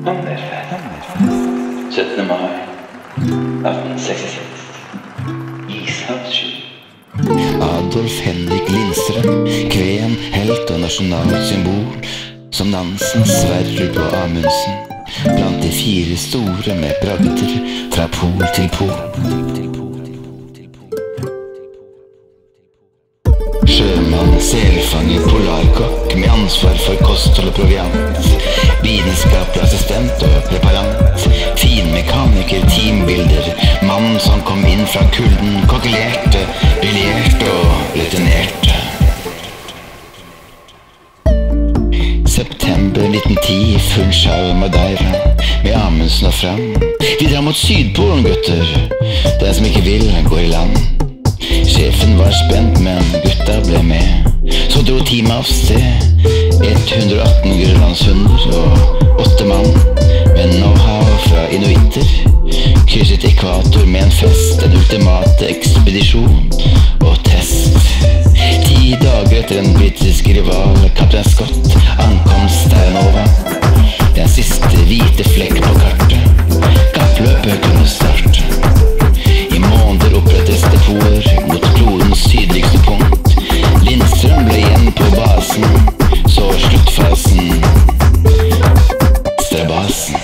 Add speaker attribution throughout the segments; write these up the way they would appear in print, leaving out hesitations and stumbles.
Speaker 1: Hammerfest. 17. mai 1866. Ishavssky.
Speaker 2: Adolf Henrik Lindstrøm, kven, helt og nasjonalt symbol, som Nansen, Sverre og Amundsen, blant de 4 store med bragder fra pol til pol. Sjømann, selfanger, polarkokk med ansvar for kosthold og proviant, vitenskapelig assistent og preparant, finmekaniker, teambilder, mann som kom inn fra kulden, kokkelerte, briljerte og returnerte. September 1910, full sjau Madeira, med Amundsen og Fram. Vi drar mot Sydpolen, gutter. Den som ikke vil, går i land. Sjefen var spent, men gutta ble med. Så dro teamet av sted. 118 grønlandshunder og 8 mann med know-how fra inuitter. Krysset ekvator med en fest, en ultimate ekspedisjon og test. 10 dager etter en britisk rival, kaptein Scott, ankomst Terranova. Den siste hvite flekk på kartet. Kappløpet kunne starte. I måneder opprettes depoter mot klodens sydligste punkt. Lindstrøm ble igjen på basen, så sluttfasen. Strabasen.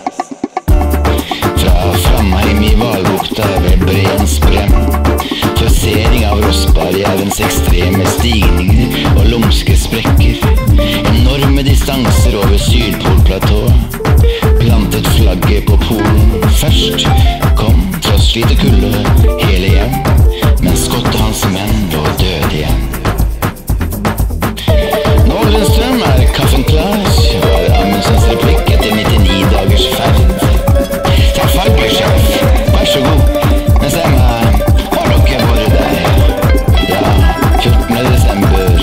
Speaker 2: Fra Framheim i Valbukta ved Breens brem. Forsering av Rossbarjærens ekstreme stigninger og lumske sprekker. Enorme distanser over Sydpolplatået. Plantet flagget på Polen. Først kom, tross slit og kulde, hele hjem. Men Scott og hans menn lå døde igjen. Nå, Lindstrøm, er kaffen klar, var Amundsens replikk etter 99 dagers ferd. Takk farlig, sjef. Vær så god. Men se meg, har dere vært der? Ja, 14. desember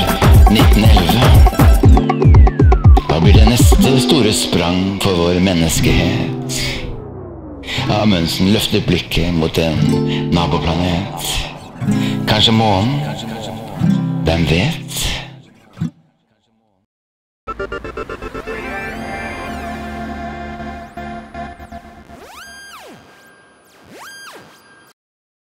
Speaker 2: 1911. Hva blir det neste store sprang for vår menneskehet? Amundsen løfter blikket mot en naboplanet. Kanskje månen? Hvem vet?